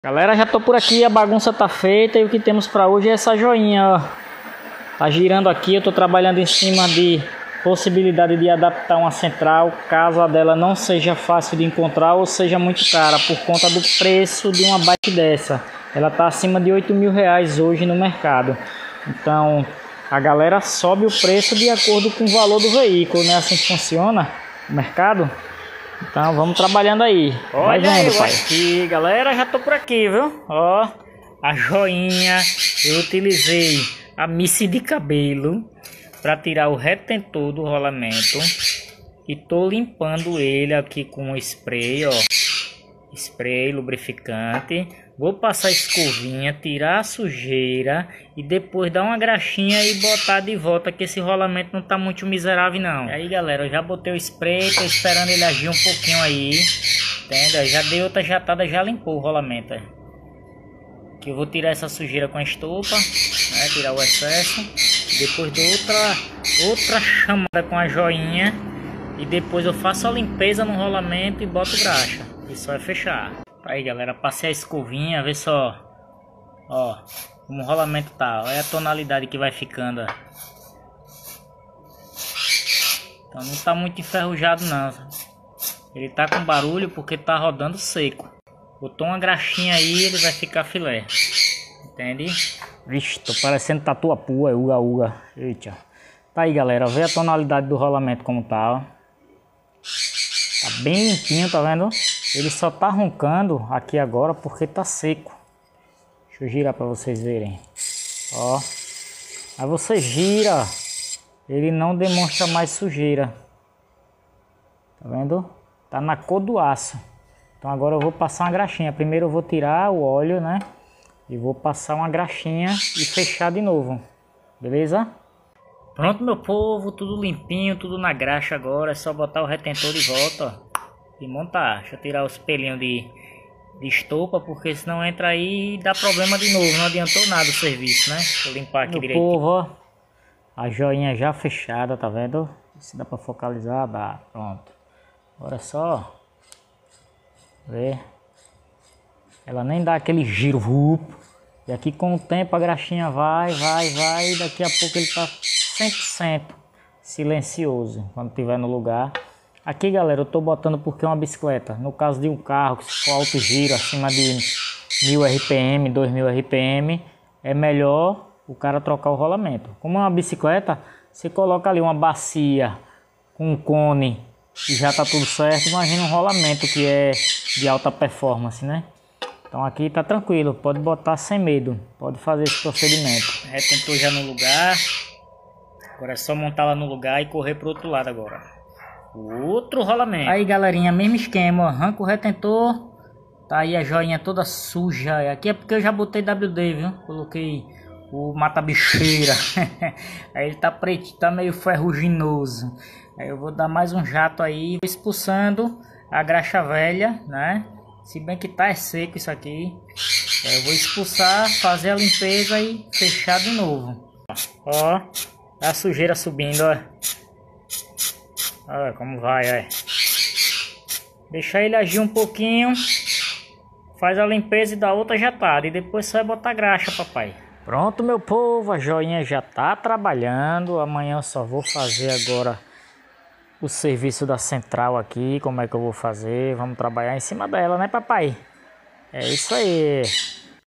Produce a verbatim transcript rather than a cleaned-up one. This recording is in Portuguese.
Galera, já tô por aqui, a bagunça tá feita e o que temos para hoje é essa joinha, ó. Tá girando aqui, eu tô trabalhando em cima de possibilidade de adaptar uma central, caso a dela não seja fácil de encontrar ou seja muito cara, por conta do preço de uma bike dessa. Ela tá acima de oito mil reais hoje no mercado. Então, a galera sobe o preço de acordo com o valor do veículo, né? Assim que funciona o mercado. Então vamos trabalhando aí. Vai vendo, pai. Aqui, galera, já tô por aqui, viu? Ó, a joinha. Eu utilizei a missa de cabelo para tirar o retentor do rolamento. E tô limpando ele aqui com spray, ó. Spray lubrificante. Vou passar a escovinha, tirar a sujeira e depois dar uma graxinha e botar de volta, que esse rolamento não tá muito miserável não. E aí, galera, eu já botei o spray, tô esperando ele agir um pouquinho aí. Entende? Já dei outra jatada, já limpou o rolamento. Que eu vou tirar essa sujeira com a estopa, né? Tirar o excesso. Depois dou outra, outra chamada com a joinha. E depois eu faço a limpeza no rolamento e boto graxa. E só é fechar. Aí, galera, passei a escovinha, vê só, ó, como o rolamento tá, olha a tonalidade que vai ficando, ó. Então não tá muito enferrujado não, ele tá com barulho porque tá rodando seco. Botou uma graxinha aí, ele vai ficar filé, entende? Vixe, tô parecendo tatu-a-pua, é uga-uga, eita. Tá aí, galera, vê a tonalidade do rolamento como tá, ó. Tá bem limpinho, tá vendo? Ele só tá roncando aqui agora porque tá seco. Deixa eu girar para vocês verem. Ó. Aí você gira, ele não demonstra mais sujeira. Tá vendo? Tá na cor do aço. Então agora eu vou passar uma graxinha. Primeiro eu vou tirar o óleo, né? E vou passar uma graxinha e fechar de novo. Beleza? Pronto, meu povo, tudo limpinho, tudo na graxa agora. É só botar o retentor de volta, ó. E montar. Deixa eu tirar os pelinhos de, de estopa, porque senão entra aí e dá problema de novo. Não adiantou nada o serviço, né? Deixa eu limpar aqui direito. Povo, ó, a joinha já fechada, tá vendo? Se dá pra focalizar, dá. Pronto. Agora é só ver. Ela nem dá aquele giro. E aqui com o tempo a graxinha vai, vai, vai. E daqui a pouco ele tá cem por cento silencioso quando estiver no lugar. Aqui, galera, eu tô botando porque é uma bicicleta. No caso de um carro que se for alto giro, acima de mil R P M, dois mil R P M, é melhor o cara trocar o rolamento. Como é uma bicicleta, você coloca ali uma bacia com um cone e já tá tudo certo. Imagina um rolamento que é de alta performance, né? Então aqui tá tranquilo, pode botar sem medo, pode fazer esse procedimento. Retentor já no lugar. Agora é só montar lá no lugar e correr pro outro lado agora. O outro rolamento. Aí, galerinha, mesmo esquema, ó. Arranca o retentor. Tá aí a joinha toda suja. Aqui é porque eu já botei W D, viu? Coloquei o mata-bicheira. Aí ele tá preto, tá meio ferruginoso. Aí eu vou dar mais um jato aí, expulsando a graxa velha, né? Se bem que tá é seco isso aqui. Aí eu vou expulsar, fazer a limpeza e fechar de novo. Ó, a sujeira subindo, ó. Olha como vai, olha. Deixar ele agir um pouquinho. Faz a limpeza e dá outra jatada. E depois só vai botar graxa, papai. Pronto, meu povo. A joinha já tá trabalhando. Amanhã eu só vou fazer agora o serviço da central aqui. Como é que eu vou fazer? Vamos trabalhar em cima dela, né, papai? É isso aí.